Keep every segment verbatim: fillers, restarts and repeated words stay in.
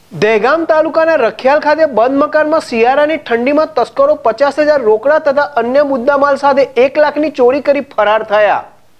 દહેગામ તાલુકાના રખિયાલ ખાતે બંધ મકાનમાં શિયાળાની ઠંડીમાં તસ્કરો પચાસ હજાર રોકડા તથા અન્ય મુદ્દામાલ સાથે એક લાખની ચોરી કરી ફરાર થયા।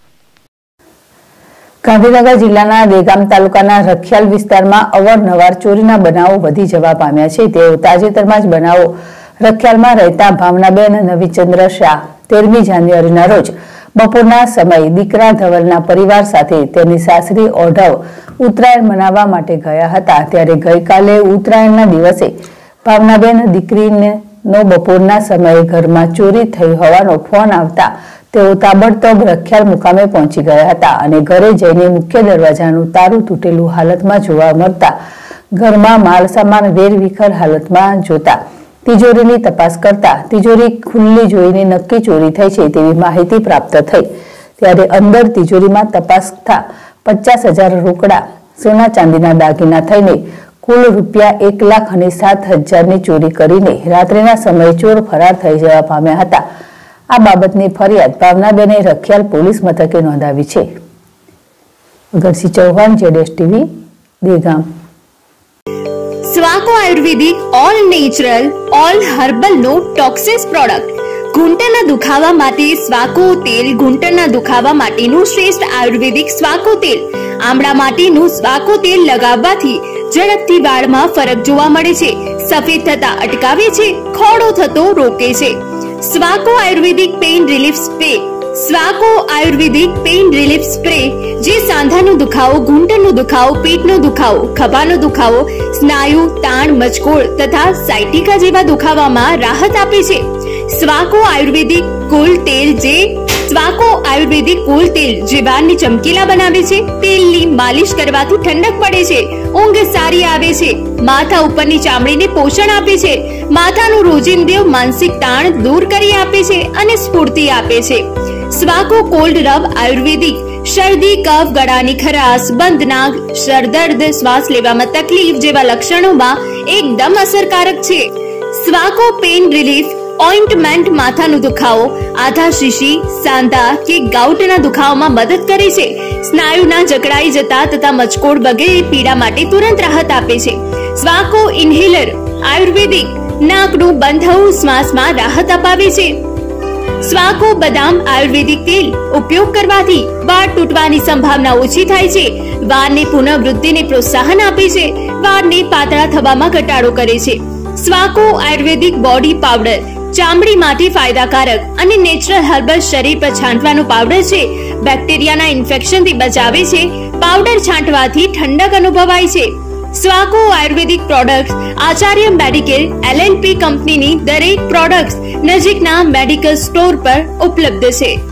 ગાંધીનગર જિલ્લાના દહેગામ તાલુકાના રખિયાલ વિસ્તારમાં અવારનવાર ચોરીના બનાવો વધી જવા પામ્યા છે। તેઓ તાજેતરમાં જ બનાવો રખિયાલમાં રહેતા ભાવનાબેન નવીચંદ્ર શાહ તેરમી જાન્યુઆરીના રોજ બપોરના સમયે દીકરા ધવલના પરિવાર સાથે તેની સાસરી ઓઢવ ઉત્તરાયણ મનાવવા માટે ગયા હતા। ત્યારે ગઈકાલે ઉત્તરાયણના દિવસે ભાવનાબેન દીકરીનો બપોરના સમયે ઘરમાં ચોરી થઈ હોવાનો ફોન આવતા તેઓ તાબડતોબ રખિયાલ મુકામે પહોંચી ગયા હતા અને ઘરે જઈને મુખ્ય દરવાજાનું તારું તૂટેલું હાલતમાં જોવા મળતા ઘરમાં માલ સામાન વેરવિખેર હાલતમાં જોતા તિજોરીની તપાસ કરતા તિજોરી ખુલ્લી જોઈને નક્કી ચોરી થઈ છે તેવી માહિતી પ્રાપ્ત થઈ। ત્યારે અંદર તિજોરીમાં તપાસતા પચાસ હજાર રોકડા સોના ચાંદીના દાગીના થઈને કુલ રૂપિયા એક લાખ અને સાત હજારની ચોરી કરીને રાત્રિના સમયે ચોર ફરાર થઈ જવા પામ્યા હતા। આ બાબતની ફરિયાદ ભાવનાબેને રખિયાલ પોલીસ મથકે નોંધાવી છે। અગરસિંહ ચૌહાણ, જેડેશ TV, Dehgam. Swako ayurvedic all natural all herbal no toxins product ઘૂંટણના દુખાવા માટે સ્વાકો તેલ ઘૂંટણના દુખાવા માટેનું શ્રેષ્ઠ આયુર્વેદિક સ્વાકો તેલ આમળા માટેનું સ્વાકો તેલ લગાવવાથી ઝડપથી વાળમાં ફરક જોવા મળે છે, સફેદ થતા અટકાવે છે, ખોડો થતો રોકે છે। Swako ayurvedic pain relief spray Swako ayurvedic pain relief spray જે સાંધાનો દુખાવો, ઘૂંટણનો દુખાવો, પેટનો દુખાવો, ખભાનો દુખાવો, સ્નાયુ તાણ, મચકોડ તથા સાયટિકા જેવા દુખાવામાં રાહત આપે છે। સ્વાકો આયુર્વેદિક કુલ તેલ જે સ્વાકો આયુર્વેદિક કુલ તેલ જે વાળને ચમકીલા બનાવે છે। તેલની માલિશ કરવાથી ઠંડક પડે છે, ઊંઘ સારી આવે છે, માથા ઉપરની ચામડીને પોષણ આપે છે, માથાનું રોજિંદુ માનસિક તાણ દૂર કરી આપે છે અને સ્ફૂર્તિ આપે છે। સ્વાકો કોલ્ડ રબ આયુર્વેદિક શરદી, કફ, ગળાની ખરાશ, બંધ નાક, સરદર્દ, શ્વાસ લેવામાં તકલીફ જેવા લક્ષણોમાં એકદમ અસરકારક છે। સ્વાકો પેઇન રિલીફ ઓઇન્ટમેન્ટ માથાનો દુખાવો, આધા શીશી, સાંધા કે ગાઉટના દુખાવામાં મદદ કરે છે, સ્નાયુના જકડાઈ જતા તથા મચકોડ વગેરે પીડા માટે તુરંત રાહત આપે છે। સ્વાકો ઇન્હેલર આયુર્વેદિક નાકનું બંધ થવું શ્વાસમાં રાહત અપાવે છે। સ્વાકો બદામ આયુર્વેદિક તેલ ઉપયોગ કરવાથી વાળ તૂટવાની સંભાવના ઓછી થાય છે, વાળને પુનઃવૃદ્ધિને પ્રોત્સાહન આપે છે, વાળને પાતળા થવામાં ઘટાડો કરે છે। સ્વાકો આયુર્વેદિક બોડી પાવડર ચામડી માટે ફાયદાકારક અને નેચરલ હર્બલ શરીર પર છાંટવાનો પાવડર છે, બેક્ટેરિયાના ઇન્ફેક્શનથી બચાવે છે, પાવડર છાંટવાથી ઠંડક અનુભવાય છે। Swako ayurvedic products Acharya medical L L P કંપનીની દરેક પ્રોડક્ટ્સ નજીકના મેડિકલ સ્ટોર પર ઉપલબ્ધ છે।